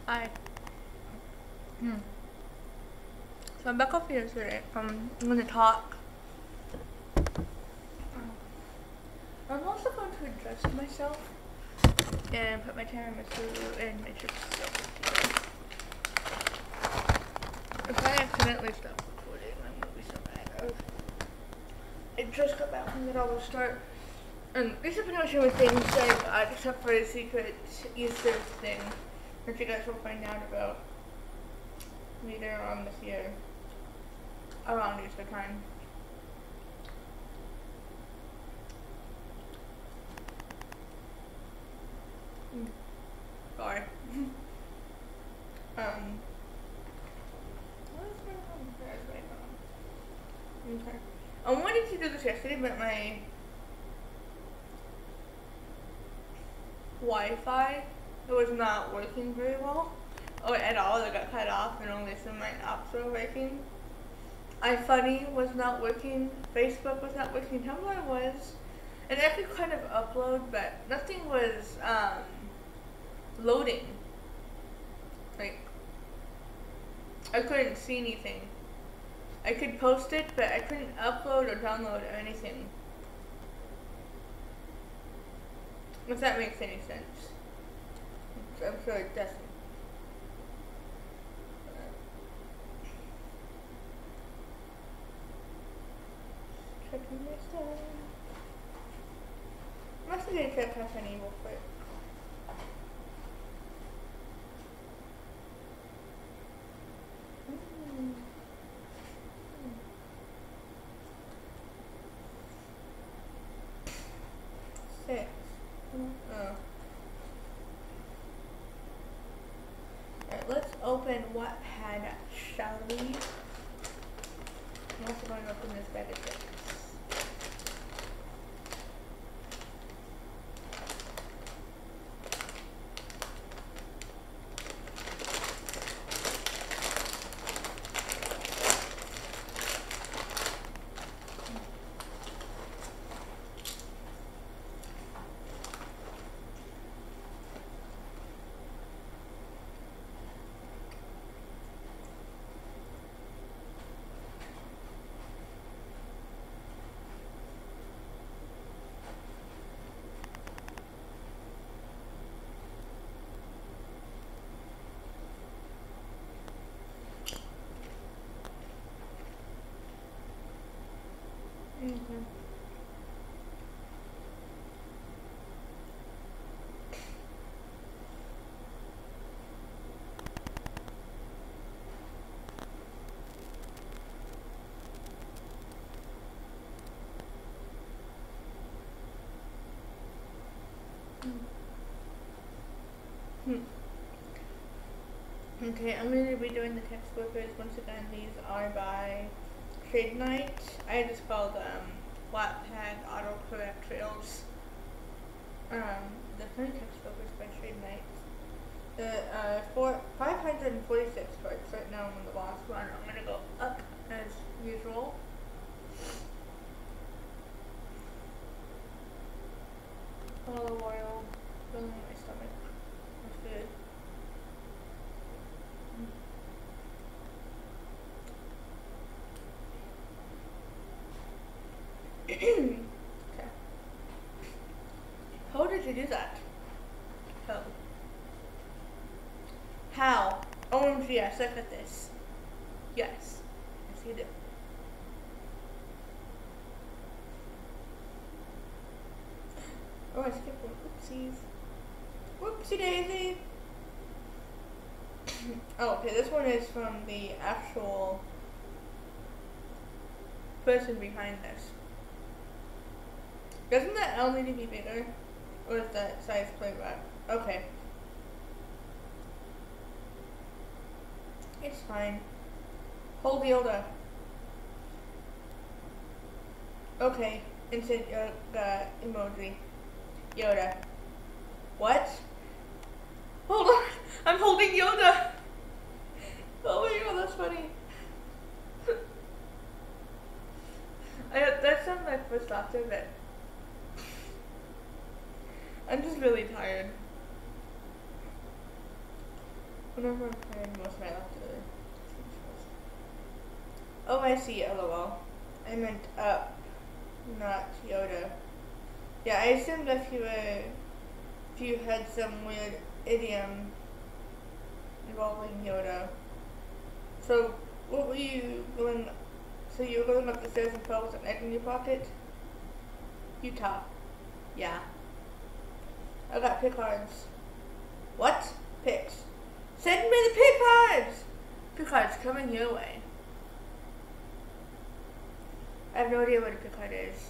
Hi. Hmm. So I'm back up here today. I'm gonna talk. I'm also going to adjust myself and put my tiramisu and make sure it's still here. If I accidentally stop recording, I'm gonna be so mad. I just got back from the dollar store. And these are pretty much everything I got except for the secret Easter thing that you guys will find out about later on this year. Around Easter time. Sorry. What is going on here right now? Okay. I wanted to do this yesterday, but my Wi-Fi was not working very well. Or at all. It got cut off and only some of my apps were working. iFunny was not working. Facebook was not working. Tumblr was. And I could kind of upload, but nothing was loading. Like, I couldn't see anything. I could post it, but I couldn't upload or download or anything. If that makes any sense. I'm sure it doesn't. Checking my stuff. I'm actually gonna check Caffeine real quick. Six. Oh. Alright, let's open Wattpad, shall we? I'm also going to open this bag of chips. Okay. Okay, I'm going to be doing the textbookers. Once again, these are by Trade Night. I just called Wattpad autocorrect trails. The front textbookers by Trade Night. The 546 parts. Right now I'm on the last one. I'm going to go up as usual. Olive oil filling my stomach. That's good. Okay. How did you do that? How? How? OMG, I suck at this. Yes. Yes, you do. Oh, I skipped one. Oopsies. Whoopsie daisy. Oh, okay, this one is from the actual person behind this. Doesn't that L need to be bigger? Or is that size playback? Okay. It's fine. Hold Yoda. Okay. Instant Yoda emoji. Yoda. What? Hold on. I'm holding Yoda. Oh my god, that's funny. That's not my first thought of it. I'm just really tired. Whenever I'm playing most of my left other. Oh, I see. LOL. I meant up, not Yoda. Yeah, I assumed if you had some weird idiom involving Yoda. So, what were you going? So you were going up the stairs and fell with an egg in your pocket? Utah. Yeah. I got pick cards. What? Picks. Send me the pick cards! Pick cards coming your way. I have no idea what a pick card is.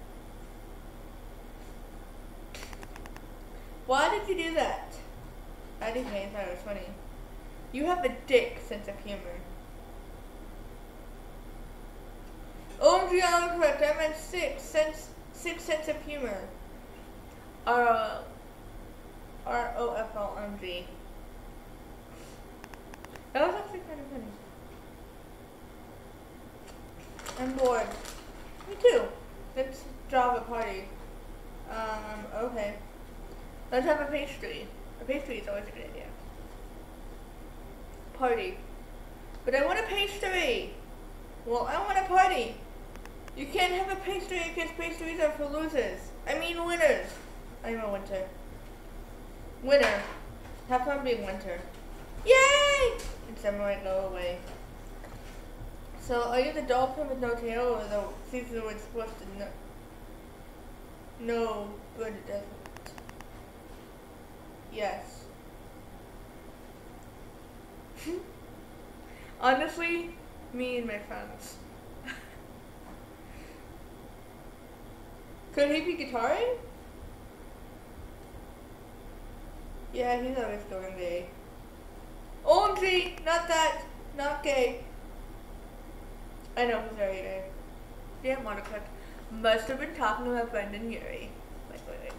Why did you do that? I didn't think that was funny. You have a dick sense of humor. OMG, I'm correct. I meant six sense of humor. ROFLMG. That was actually kind of funny. I'm bored. Me too. Let's draw a party. Okay. Let's have a pastry. A pastry is always a good idea. Party. But I want a pastry! Well, I want a party! You can't have a pastry because pastries are for losers. I mean winners. I'm a winter. Winner. Have fun being winter. Yay! And summer might go away. So, are you the dolphin with no tail or the season where it's supposed to know? No, but it doesn't. Yes. Honestly, me and my friends. Could he be guitaring? Yeah, he's always going gay. OMG, not that, not gay. I know he's very gay. Damn, autocorrect. Must have been talking about Brendan Urie. Like, wait.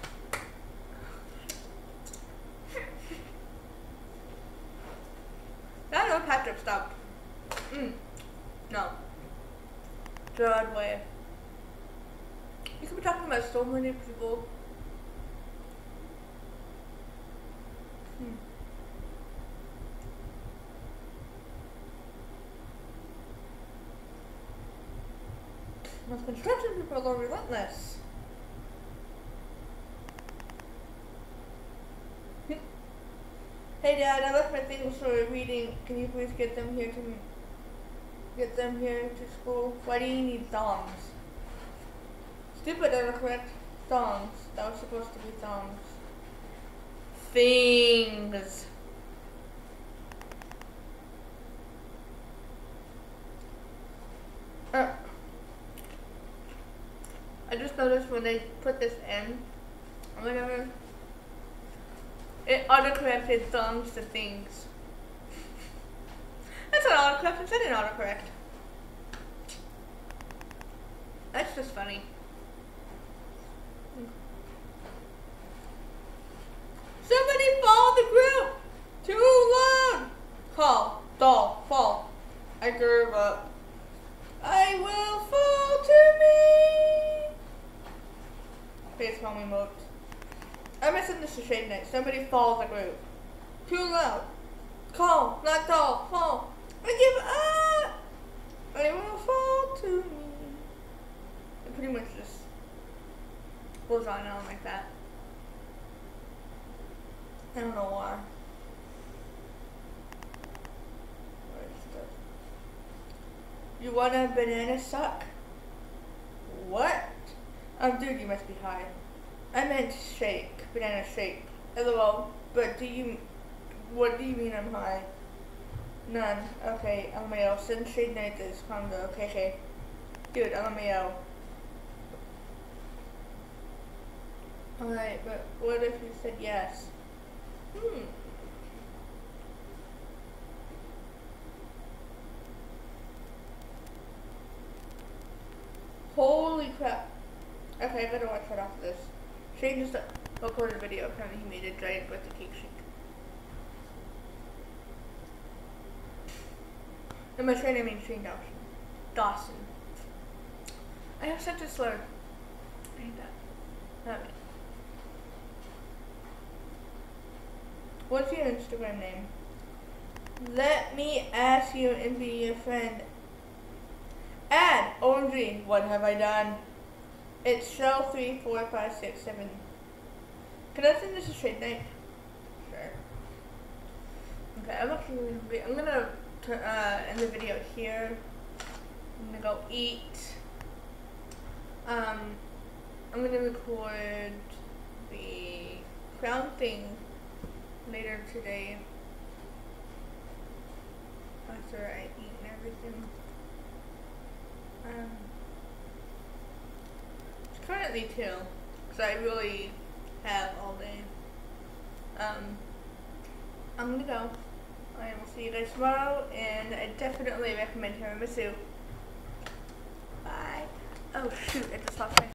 No, Patrick, stop. No. Broadway. You could be talking about so many people. Most construction people are relentless. Hey Dad, I left my things for reading. Can you please get them here to school? Why do you need thongs? Stupid autocorrect. Thongs. That was supposed to be thongs. Things. I just noticed when they put this in, or whatever, it autocorrected thongs to things. That's not autocorrect, it's an autocorrect. That's just funny. Somebody follow the group! Too loud! Call, doll, fall. I gave up. I will fall to me! Facepalm emote. I'm missing this to Shade Knight. Somebody follow the group. Too loud. Call, not doll, fall. I give up! I will fall to me. It pretty much just goes on and on like that. I don't know why. You want a banana suck? What? Dude, you must be high. I meant shake. Banana shake. LOL. But what do you mean I'm high? None. Okay, LMAO. Send Shade Knight this combo. Okay. Dude, LMAO. Alright, but what if you said yes? Holy crap. Okay, I better watch right after this. Shane just recorded a video. Apparently he made a giant birthday cake shake. And by Shane I mean Shane Dawson. I have such a slur. I hate that. Alright. What's your Instagram name? Let me ask you and be your friend. And OMG, what have I done? It's cell 3, 4, 5, 6, 7. Can I send this to trade night? Sure. Okay, I'm gonna end the video here. I'm gonna go eat. I'm gonna record the crown thing later today after I eat and everything. It's currently 2, because I really have all day. I'm gonna go. I will see you guys tomorrow, and I definitely recommend tiramisu. Bye. Oh shoot, I just lost my